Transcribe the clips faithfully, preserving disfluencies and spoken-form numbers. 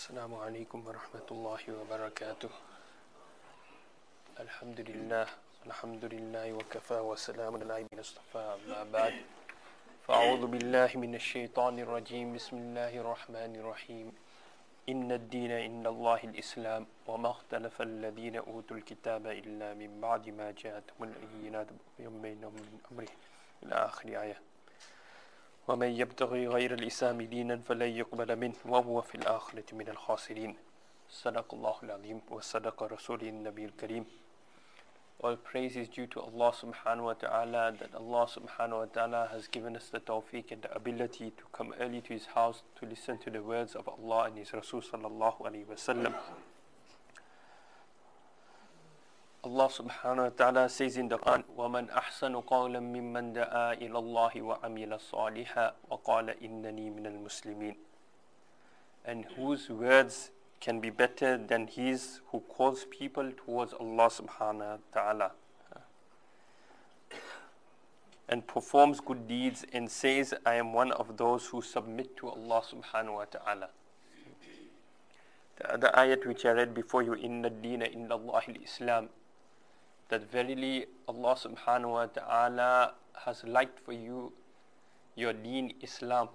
السلام عليكم ورحمة الله وبركاته. الحمد لله الحمد لله وكفى وسلام على العباد المصطفى. أما بعد فأعوذ بالله من الشيطان الرجيم. بسم الله الرحمن الرحيم. إن الدين عند الله الإسلام وما اختلف الذين أوتوا الكتاب إلا من بعد ما جاءتهم البينات بينهم من أمره إلى آخر آية. ومن يبتغي غير الإسلام دينا فلن يقبل منه وهو في الآخرة من الخاسرين. صدق الله العظيم وصدق رسوله النبي الكريم. All praise is due to Allah subhanahu wa ta'ala, that Allah subhanahu wa ta'ala has given us the tawfiq and the ability to come early to His house to listen to the words of Allah and His Rasul sallallahu alayhi wa sallam. Allah subhanahu wa ta'ala says in the Quran, وَمَنْ أَحْسَنُ قَوْلًا مِمَّنْ دَعَا إِلَى اللَّهِ وَعَمِلَ صَالِحًا وَقَالَ إِنَّنِي مِنَ الْمُسْلِمِينَ. And whose words can be better than his who calls people towards Allah subhanahu wa ta'ala and performs good deeds and says, I am one of those who submit to Allah subhanahu wa ta'ala. The other ayat which I read before you, إِنَّ الدِّينَ إِنَّ اللَّهِ الْإِسْلَامِ, that verily Allah subhanahu wa ta'ala has liked for you your deen Islam.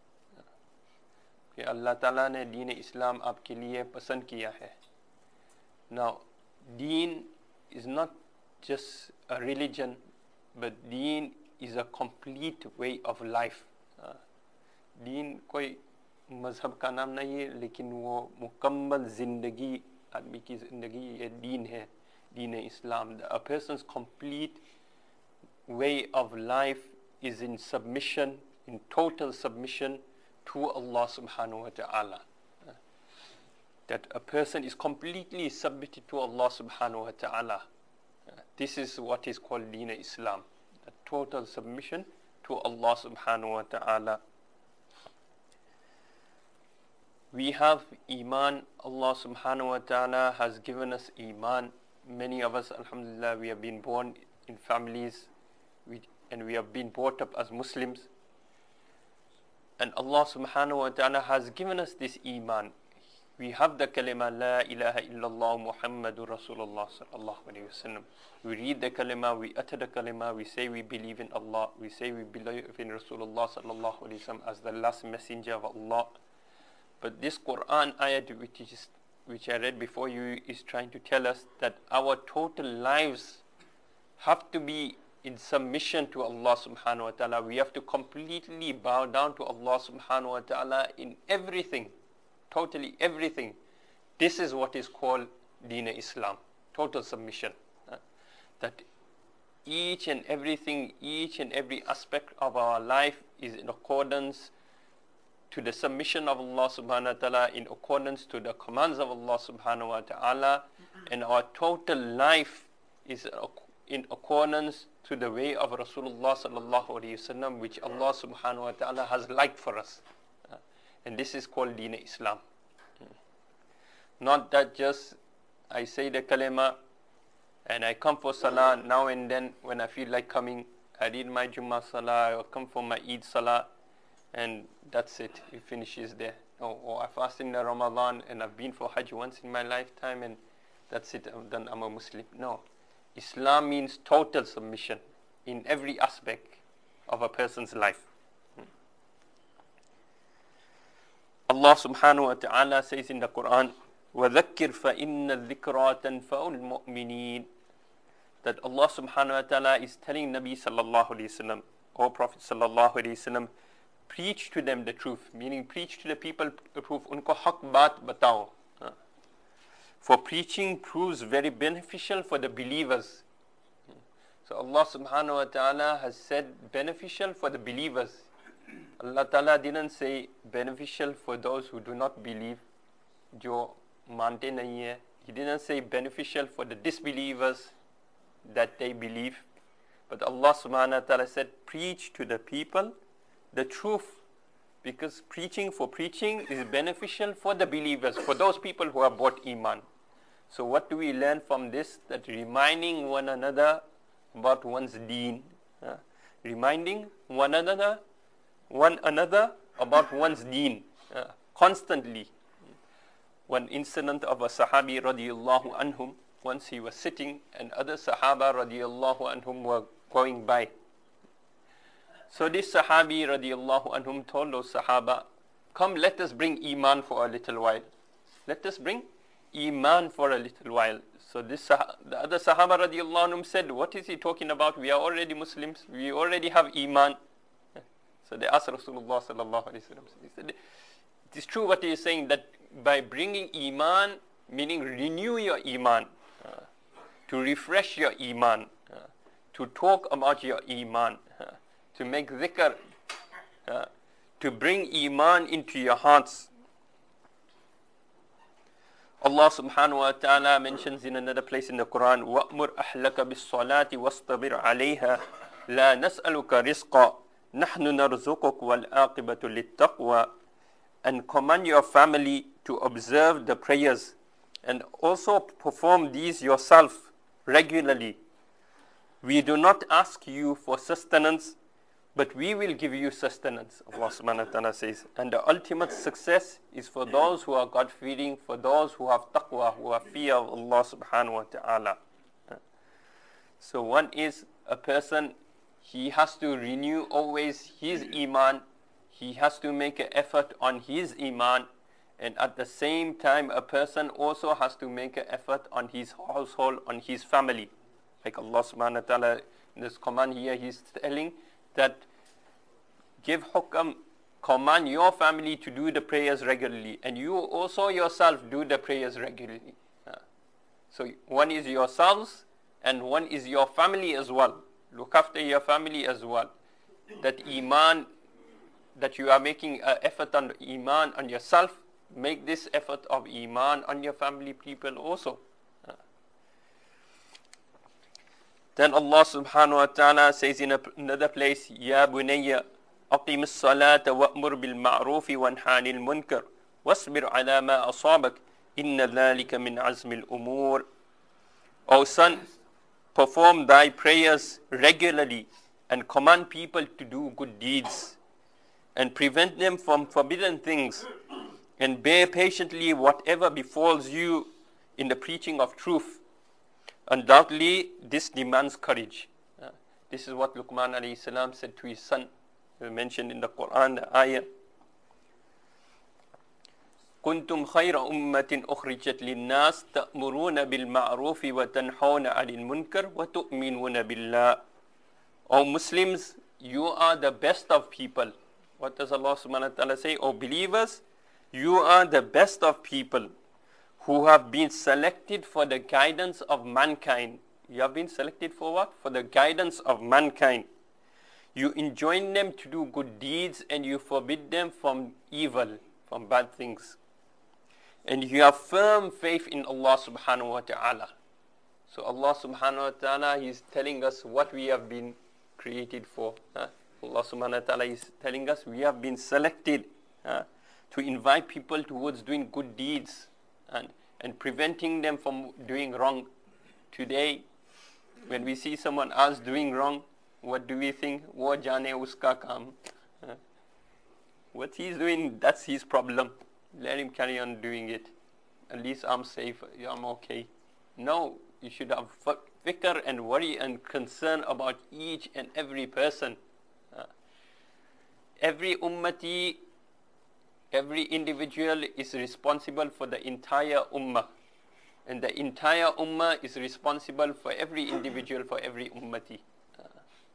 कि अल्लाह ताला ने दीन इस्लाम आपके लिए पसंद किया है. Now, deen is not just a religion, but deen is a complete way of life. दीन कोई मजहब का नाम नहीं है, लेकिन वो मुकम्मल जिंदगी, आदमी की जिंदगी ये दीन है, दीन इस्लाम. A person's complete way of life is in submission, in total submission to Allah subhanahu wa ta'ala. Uh, that a person is completely submitted to Allah subhanahu wa ta'ala. Uh, this is what is called Deen Islam, a total submission to Allah subhanahu wa ta'ala. We have Iman. Allah subhanahu wa ta'ala has given us Iman. Many of us, alhamdulillah, we have been born in families we, and we have been brought up as Muslims. And Allah subhanahu wa ta'ala has given us this Iman. We have the kalima, La ilaha illallah Muhammadur Rasulullah sallallahu alayhi wa sallam. We read the kalima, we utter the kalima, we say we believe in Allah, we say we believe in Rasulullah sallallahu alayhi wa sallam as the last messenger of Allah. But this Quran ayat which, is, which I read before you is trying to tell us that our total lives have to be in submission to Allah subhanahu wa ta'ala. We have to completely bow down to Allah subhanahu wa ta'ala in everything, totally everything. This is what is called Deen Islam, total submission. Uh, that each and everything, each and every aspect of our life is in accordance to the submission of Allah subhanahu wa ta'ala, in accordance to the commands of Allah subhanahu wa ta'ala, and our total life is in accordance to the way of Rasulullah sallallahu alayhi wa sallam, which Allah subhanahu wa ta'ala has liked for us. Uh, and this is called Deen Islam. Mm. Not that just I say the kalima and I come for salah now and then when I feel like coming, I read my Jummah salah or come for my Eid salah and that's it, it finishes there. Or, or I fast in the Ramadan and I've been for Hajj once in my lifetime and that's it, I'm done, I'm a Muslim. No. Islam means total submission in every aspect of a person's life. Allah subhanahu wa ta'ala says in the Quran, وَذَكِّرْ فَإِنَّ الذِّكْرَى تَنْفَعُ الْمُؤْمِنِينَ, that Allah subhanahu wa ta'ala is telling Nabi sallallahu alayhi wa sallam, or Prophet sallallahu alayhi wa sallam, preach to them the truth, meaning preach to the people the truth. Unko haq baat batao. For preaching proves very beneficial for the believers. So Allah subhanahu wa ta'ala has said beneficial for the believers. Allah ta'ala didn't say beneficial for those who do not believe, jo mante nahi hai. He didn't say beneficial for the disbelievers that they believe. But Allah subhanahu wa ta'ala said preach to the people the truth, because preaching for preaching is beneficial for the believers, for those people who have bought Iman. So what do we learn from this? That reminding one another about one's deen, uh, reminding one another, one another about one's deen, uh, constantly. one incident of a Sahabi radiallahu anhum. Once he was sitting and other Sahaba radiallahu anhum were going by. So this Sahabi radiallahu anhum told those Sahaba, come, let us bring Iman for a little while. Let us bring Iman for a little while. So this the other Sahaba radiallahu anhum said, what is he talking about? We are already Muslims. We already have Iman. So they asked Rasulullah sallallahu alaihi wasallam. He said, it is true what he is saying, that by bringing Iman, meaning renew your Iman, uh, to refresh your Iman, uh, to talk about your Iman, uh, to make dhikr, uh, to bring Iman into your hearts. Allah subhanahu wa ta'ala mentions in another place in the Quran, وَأْمُرْ أَحْلَكَ بِالصَّلَاةِ وَاسْتَبِرْ عَلَيْهَا لَا نَسْأَلُكَ رِزْقًا نَحْنُ نَرْزُقُكَ وَالْعَاقِبَةُ لِلتَّقْوَى. And command your family to observe the prayers and also perform these yourself regularly. We do not ask you for sustenance, but we will give you sustenance, Allah subhanahu wa ta'ala says. And the ultimate success is for those who are God-fearing, for those who have taqwa, who have fear of Allah subhanahu wa ta'ala. So one is a person, he has to renew always his Iman. He has to make an effort on his Iman. And at the same time, a person also has to make an effort on his household, on his family. Like Allah subhanahu wa ta'ala, in this command here, he's telling that give hukam, command your family to do the prayers regularly, and you also yourself do the prayers regularly. Uh, so one is yourselves and one is your family as well. Look after your family as well. That Iman, that you are making an effort on Iman on yourself, make this effort of Iman on your family people also. Uh, Then Allah subhanahu wa ta'ala says in another place, Ya bunayya, aqim as-salata wa'mur bil-ma'ruf wanha 'anil munkar wasbir 'ala ma asabak inna dhalika min 'azmi al-umur. O son, perform thy prayers regularly and command people to do good deeds and prevent them from forbidden things and bear patiently whatever befalls you in the preaching of truth. Undoubtedly, this demands courage. Uh, this is what Luqman alayhi salam said to his son. We mentioned in the Quran, the ayah. كنتم خير أمة أخرجت للناس تأمرون بالمعروف وتنحون عن المنكر وتؤمنون بالله. O Muslims, you are the best of people. What does Allah subhanahu wa ta'ala say? O believers, you are the best of people who have been selected for the guidance of mankind. You have been selected for what? For the guidance of mankind. You enjoin them to do good deeds and you forbid them from evil, from bad things. And you have firm faith in Allah subhanahu wa ta'ala. So Allah subhanahu wa ta'ala is telling us what we have been created for. Huh? Allah subhanahu wa ta'ala is telling us we have been selected huh, to invite people towards doing good deeds and, and preventing them from doing wrong. Today, when we see someone else doing wrong, what do we think? Wo jane uska kaam. Huh? What he's doing, that's his problem. Let him carry on doing it. At least I'm safe, I'm okay. No, you should have fikr and worry and concern about each and every person. Uh, every ummati, every individual is responsible for the entire ummah. And the entire ummah is responsible for every individual, for every ummati. Uh,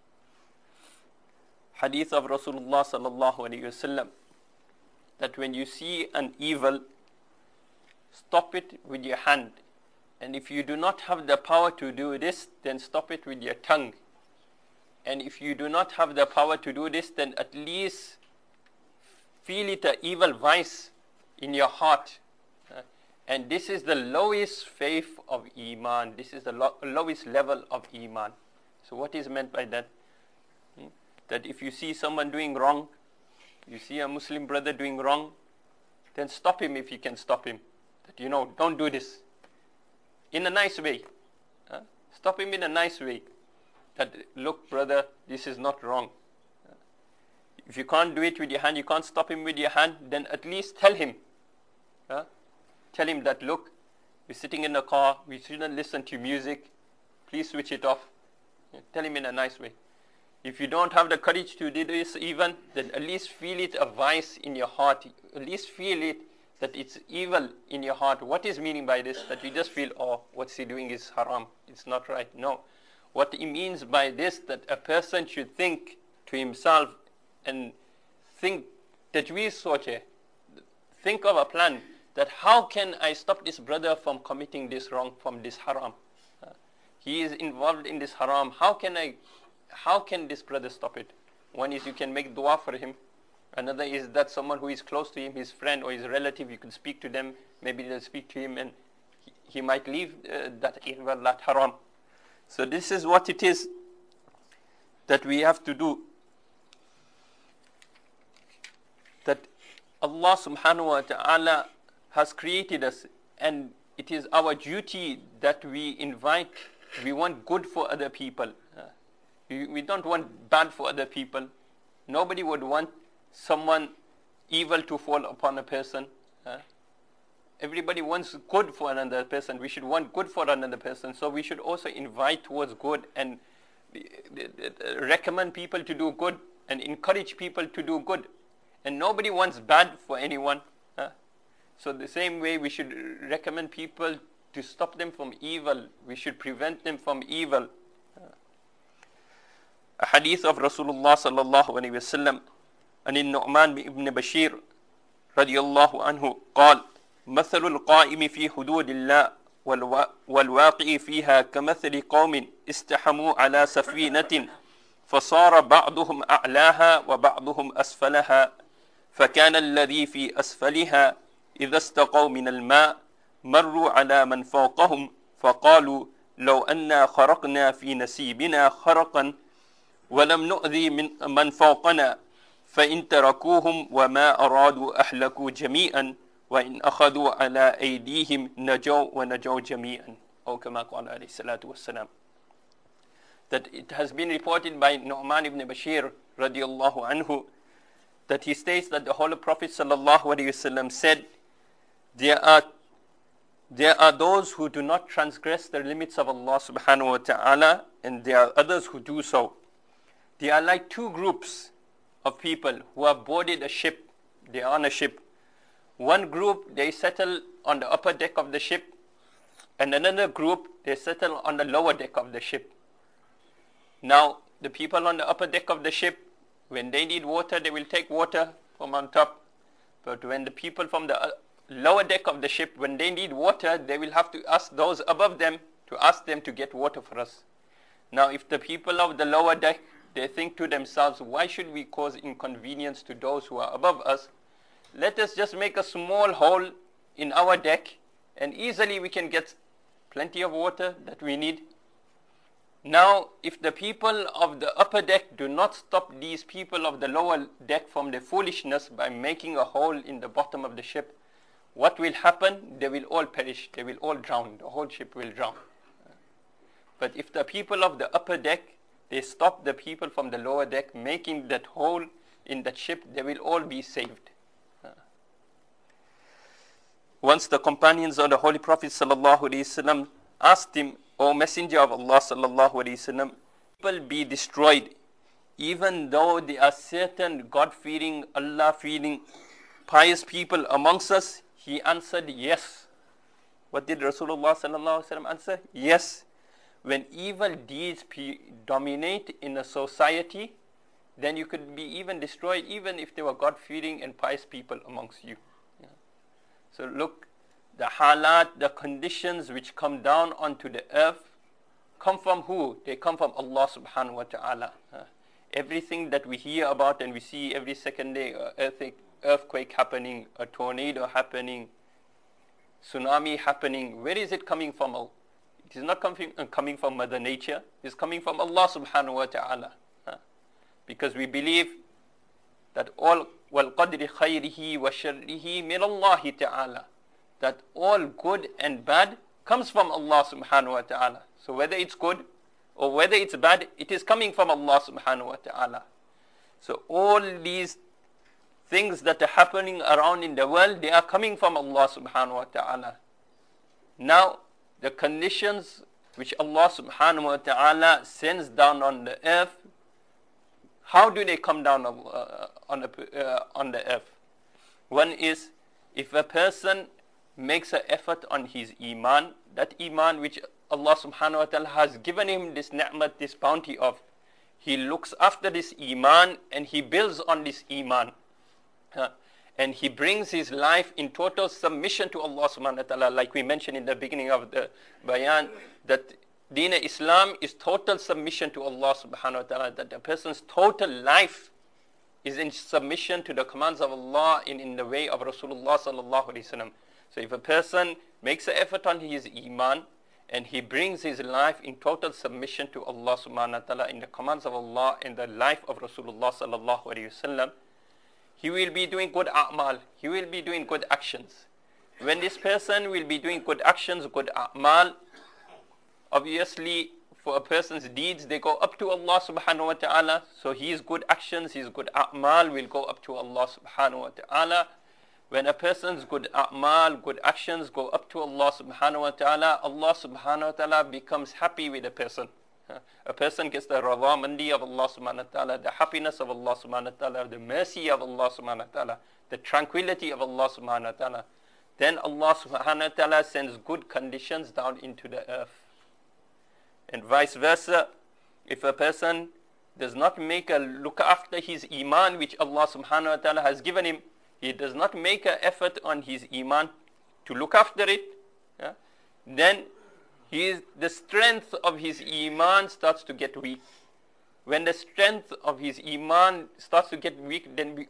hadith of Rasulullah sallallahu alayhi wa sallam, that when you see an evil, stop it with your hand. And if you do not have the power to do this, then stop it with your tongue. And if you do not have the power to do this, then at least feel it an evil vice in your heart. Uh, and this is the lowest faith of Iman. This is the lo lowest level of Iman. So what is meant by that? Hmm? That if you see someone doing wrong, you see a Muslim brother doing wrong, then stop him if you can stop him. That, you know, don't do this. In a nice way. Uh, stop him in a nice way. That, look brother, this is not wrong. Uh, if you can't do it with your hand, you can't stop him with your hand, then at least tell him. Uh, tell him that, look, we're sitting in the car, we shouldn't listen to music, please switch it off. Tell him in a nice way. If you don't have the courage to do this even, then at least feel it a vice in your heart. At least feel it that it's evil in your heart. What is meaning by this? That you just feel, oh, what's he doing is haram. It's not right. No. What it means by this, that a person should think to himself and think, tajweez soche, think of a plan, that how can I stop this brother from committing this wrong, from this haram? Uh, he is involved in this haram. How can I, how can this brother stop it? One is you can make dua for him. Another is that someone who is close to him, his friend or his relative, you can speak to them. Maybe they'll speak to him and he, he might leave uh, that evil, that haram. So this is what it is that we have to do. That Allah subhanahu wa ta'ala has created us, and it is our duty that we invite, we want good for other people. Uh, we, we don't want bad for other people. Nobody would want someone evil to fall upon a person. Uh, everybody wants good for another person. We should want good for another person. So we should also invite towards good and recommend people to do good and encourage people to do good. And nobody wants bad for anyone. Uh, so the same way we should recommend people to stop them from evil. We should prevent them from evil. Uh, a hadith of Rasulullah sallallahu alayhi wa sallam عن النعمان بن بشير رضي الله عنه قال مثل القائم في حدود الله والواقع فيها كمثل قوم استحموا على سفينة فصار بعضهم أعلاها وبعضهم أسفلها فكان الذي في أسفلها إذا استقوا من الماء مروا على من فوقهم فقالوا لو أنا خرقنا في نسيبنا خرقا ولم نؤذي من من فوقنا فإن تركوهم وما أرادوا أهلكوا جميعا وإن أخذوا على أيديهم نجوا ونجوا جميعا أو كما قال عليه الصلاة والسلام. That it has been reported by Nu'man ibn Bashir radiallahu anhu that he states that the Holy Prophet sallallahu alaihi wasallam said, there are there are those who do not transgress the limits of Allah subhanahu wa ta'ala, and there are others who do so. They are like two groups of people who have boarded a ship. They are on a ship. One group, they settle on the upper deck of the ship, and another group, they settle on the lower deck of the ship. Now, the people on the upper deck of the ship, when they need water, they will take water from on top. But when the people from the lower deck of the ship, when they need water, they will have to ask those above them to ask them to get water for us. Now, if the people of the lower deck, they think to themselves, why should we cause inconvenience to those who are above us? Let us just make a small hole in our deck and easily we can get plenty of water that we need. Now, if the people of the upper deck do not stop these people of the lower deck from their foolishness by making a hole in the bottom of the ship, what will happen? They will all perish. They will all drown. The whole ship will drown. But if the people of the upper deck, they stop the people from the lower deck making that hole in that ship, they will all be saved. Once the companions of the Holy Prophet sallallahu alaihi wasallam asked him, O Messenger of Allah sallallahu alaihi wasallam, people be destroyed even though there are certain God-fearing, Allah-fearing, pious people amongst us? He answered, yes. What did Rasulullah sallallahu alaihi wasallam answer? Yes. When evil deeds dominate in a society, then you could be even destroyed even if there were God-fearing and pious people amongst you. Yeah. So look, the halat, the conditions which come down onto the earth, come from who? They come from Allah subhanahu wa ta'ala. Uh, everything that we hear about and we see every second day, uh, earthquake, earthquake happening, a tornado happening, tsunami happening, where is it coming from? It is not coming, uh, coming from Mother Nature. It is coming from Allah subhanahu wa ta'ala. Uh, because we believe that all وَالْقَدْرِ خَيْرِهِ وَشَرِّهِ مِنَ اللَّهِ ta'ala. That all good and bad comes from Allah subhanahu wa ta'ala. So whether it's good or whether it's bad, it is coming from Allah subhanahu wa ta'ala. So all these things that are happening around in the world, they are coming from Allah subhanahu wa ta'ala. Now, the conditions which Allah subhanahu wa ta'ala sends down on the earth, how do they come down uh, on, the, uh, on the earth? One is, if a person makes an effort on his iman, that iman which Allah subhanahu wa ta'ala has given him this ni'mat, this bounty of, he looks after this iman and he builds on this iman. Uh, and he brings his life in total submission to Allah subhanahu wa ta'ala, like we mentioned in the beginning of the bayan, that Deen Islam is total submission to Allah subhanahu wa ta'ala, that a person's total life is in submission to the commands of Allah in, in the way of Rasulullah sallallahu alaihi wasallam. So if a person makes an effort on his iman and he brings his life in total submission to Allah subhanahu wa ta'ala in the commands of Allah and the life of Rasulullah sallallahu alaihi wasallam, he will be doing good a'mal, he will be doing good actions. When this person will be doing good actions, good a'mal, obviously for a person's deeds, they go up to Allah subhanahu wa ta'ala. So his good actions, his good a'mal will go up to Allah subhanahu wa ta'ala. When a person's good a'mal, good actions go up to Allah subhanahu wa ta'ala, Allah subhanahu wa ta'ala becomes happy with a person. A person gets the radha mandi of Allah subhanahu wa ta'ala, the happiness of Allah subhanahu wa ta'ala, the mercy of Allah subhanahu wa ta'ala, the tranquility of Allah subhanahu wa ta'ala. Then Allah subhanahu wa ta'ala sends good conditions down into the earth. And vice versa, if a person does not make a look after his iman which Allah subhanahu wa ta'ala has given him, he does not make an effort on his iman to look after it, yeah, then he is, the strength of his iman starts to get weak. When the strength of his iman starts to get weak, then we,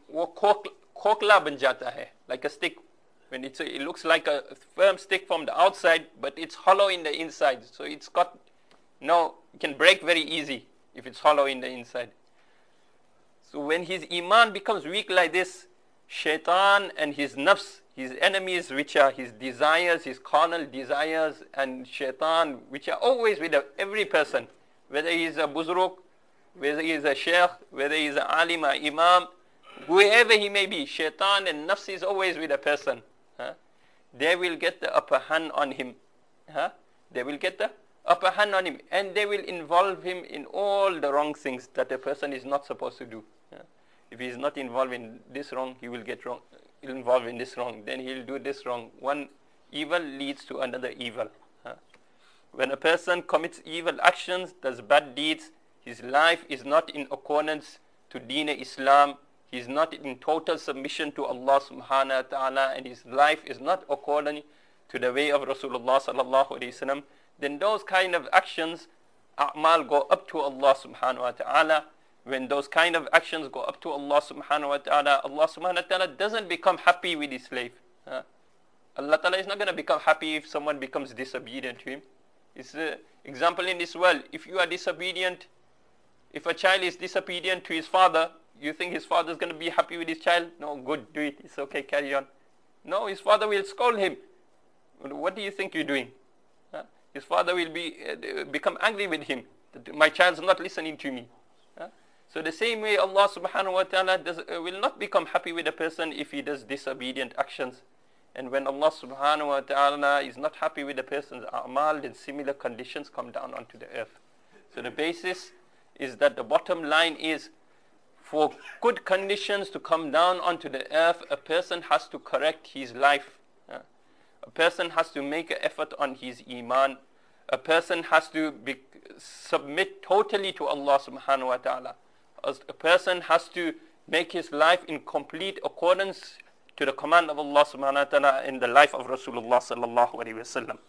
kokla ban jata hai, like a stick. When it's a, it looks like a firm stick from the outside, but it's hollow in the inside. So it's got no, it can break very easy if it's hollow in the inside. So when his iman becomes weak like this, shaitan and his nafs, his enemies, which are his desires, his carnal desires, and shaitan, which are always with every person, whether he is a buzruk, whether he is a sheikh, whether he is an alim, an imam, whoever he may be, shaitan and nafs is always with a person. Huh? They will get the upper hand on him. Huh? They will get the upper hand on him, and they will involve him in all the wrong things that a person is not supposed to do. Huh? If he is not involved in this wrong, he will get wrong, involved in this wrong. Then he will do this wrong. One evil leads to another evil. Huh? When a person commits evil actions, does bad deeds, his life is not in accordance to Deen Islam. He is not in total submission to Allah subhanahu wa ta'ala, and his life is not according to the way of Rasulullah sallallahu alayhi wasallam. Then those kind of actions, a'mal, go up to Allah subhanahu wa ta'ala. When those kind of actions go up to Allah subhanahu wa ta'ala, Allah subhanahu wa ta'ala doesn't become happy with his slave. Uh, Allah ta'ala is not going to become happy if someone becomes disobedient to him. It's an example in this world. If you are disobedient, if a child is disobedient to his father, you think his father is going to be happy with his child? No, good, do it. It's okay, carry on. No, his father will scold him. What do you think you're doing? Uh, his father will be uh, become angry with him. My child's not listening to me. Uh, so the same way Allah subhanahu wa ta'ala does, uh, will not become happy with a person if he does disobedient actions. And when Allah subhanahu wa ta'ala is not happy with a person's a'mal, then similar conditions come down onto the earth. So the basis is that the bottom line is, for good conditions to come down onto the earth, a person has to correct his life. Uh, a person has to make an effort on his iman. A person has to be, submit totally to Allah subhanahu wa ta'ala. A person has to make his life in complete accordance to the command of Allah subhanahu wa ta'ala in the life of Rasulullah sallallahu alayhi wa sallam.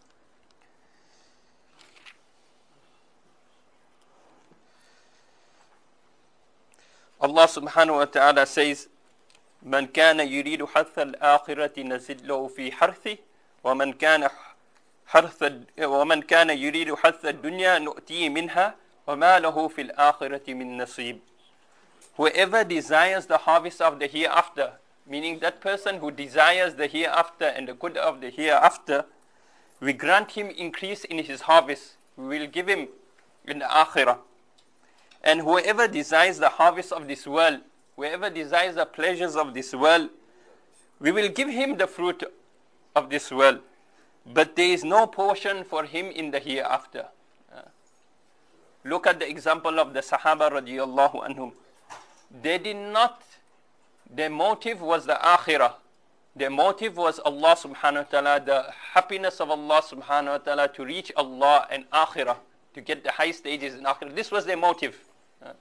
Allah subhanahu wa ta'ala says, من كان يريد حرث الآخرة نزد له في حرثه ومن كان حرث ومن كان يريد حرث الدنيا نؤتيه منها وما له في الآخرة من نصيب. Whoever desires the harvest of the hereafter, meaning that person who desires the hereafter and the good of the hereafter, we grant him increase in his harvest. We will give him in the akhirah. And whoever desires the harvest of this world, Whoever desires the pleasures of this world, we will give him the fruit of this world, but there is no portion for him in the hereafter. Uh, look at the example of the Sahaba radiallahu anhum. They did not, their motive was the akhirah. Their motive was Allah subhanahu wa ta'ala, the happiness of Allah subhanahu wa ta'ala, to reach Allah and akhirah, to get the high stages in akhirah. This was their motive. Uh,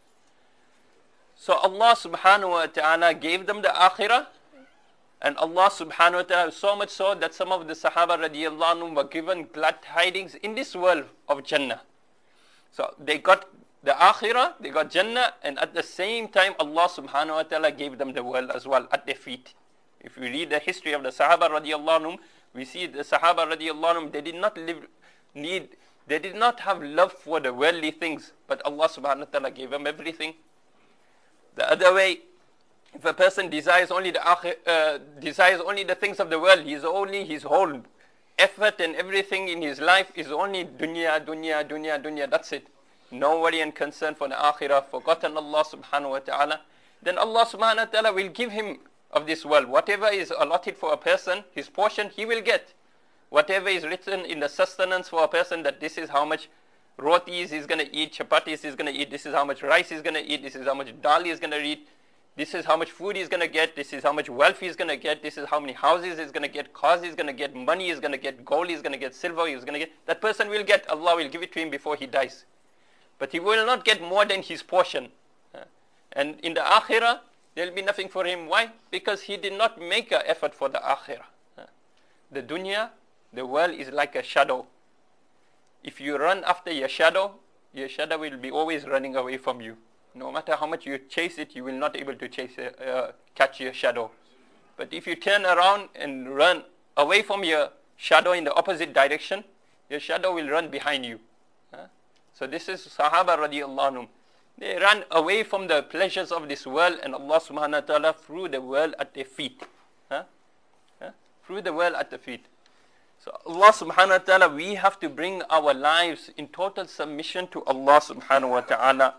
so Allah subhanahu wa ta'ala gave them the akhirah, and Allah subhanahu wa ta'ala, so much so that some of the Sahaba radiallahu anhum were given glad tidings in this world of Jannah. So they got the akhirah, they got Jannah, and at the same time Allah subhanahu wa ta'ala gave them the world as well at their feet. If we read the history of the Sahaba radiallahu anhum, we see the Sahaba radiallahu anhum, they did not live, need, they did not have love for the worldly things, but Allah subhanahu wa ta'ala gave them everything. The other way, if a person desires only the uh, desires only the things of the world, he's only his whole effort and everything in his life is only dunya, dunya, dunya, dunya. That's it. No worry and concern for the akhirah, forgotten Allah subhanahu wa ta'ala. Then Allah subhanahu wa ta'ala will give him of this world. Whatever is allotted for a person, his portion, he will get. Whatever is written in the sustenance for a person, that this is how much rotis he's going to eat, chapatis he's going to eat, this is how much rice he's going to eat, this is how much dal he's going to eat, this is how much food he's going to get, this is how much wealth he's going to get, this is how many houses he's going to get, cars he's going to get, money he's going to get, gold he's going to get, silver he's going to get. That person will get, Allah will give it to him before he dies. But he will not get more than his portion. And in the akhirah, there will be nothing for him. Why? Because he did not make an effort for the akhirah. The dunya, the world is like a shadow. If you run after your shadow, your shadow will be always running away from you. No matter how much you chase it, you will not be able to chase uh, catch your shadow. But if you turn around and run away from your shadow in the opposite direction, your shadow will run behind you. Huh? So this is Sahaba radiallahu anhum. They ran away from the pleasures of this world, and Allah subhanahu wa ta'ala threw the world at their feet. Huh? Huh? Threw the world at the feet. So Allah subhanahu wa ta'ala, we have to bring our lives in total submission to Allah subhanahu wa ta'ala.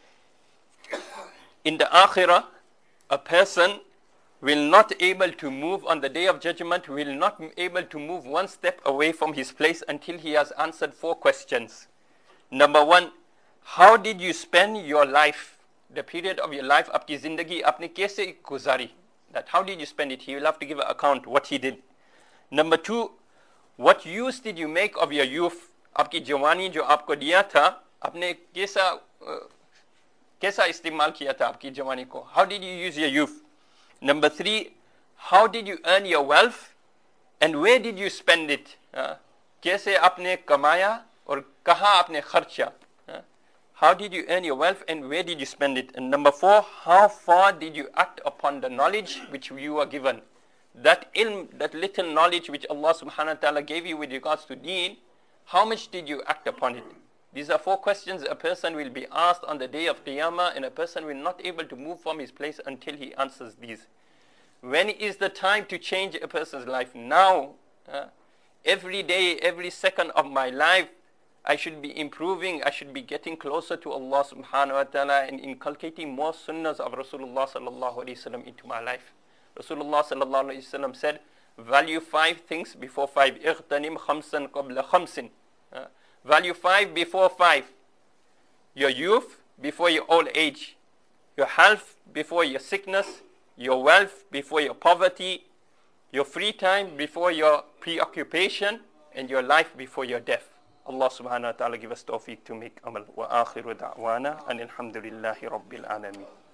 In the akhirah, a person will not able to move on the day of judgment, will not be able to move one step away from his place until he has answered four questions. Number one, how did you spend your life, the period of your life, aapki zindagi, aapne kaise guzari? That how did you spend it? He will have to give an account what he did. Number two, what use did you make of your youth? Aapki jawani jo aapko diya tha, aapne kaisa uh, Kaisa istimal kiya tha aapki jawani ko? How did you use your youth? Number three, how did you earn your wealth and where did you spend it? Kaise aapne kamaya or kaha aapne kharcha? How did you earn your wealth and where did you spend it? And number four, how far did you act upon the knowledge which you were given? That ilm, that little knowledge which Allah subhanahu wa ta'ala gave you with regards to deen, how much did you act upon it? These are four questions a person will be asked on the day of Qiyamah, and a person will not able to move from his place until he answers these. When is the time to change a person's life? Now. Uh, every day, every second of my life, I should be improving, I should be getting closer to Allah subhanahu wa ta'ala and inculcating more sunnahs of Rasulullah sallallahu alayhi wa sallam into my life. Rasulullah sallallahu alayhi wa sallam said, value five things before five. Ightanim khamsan qabla khamsin. Uh, Value five before five. Your youth before your old age. Your health before your sickness. Your wealth before your poverty. Your free time before your preoccupation. And your life before your death. Allah subhanahu wa ta'ala give us tawfiq to make amal. Wa akhiru da'wana and alhamdulillahi rabbil alameen.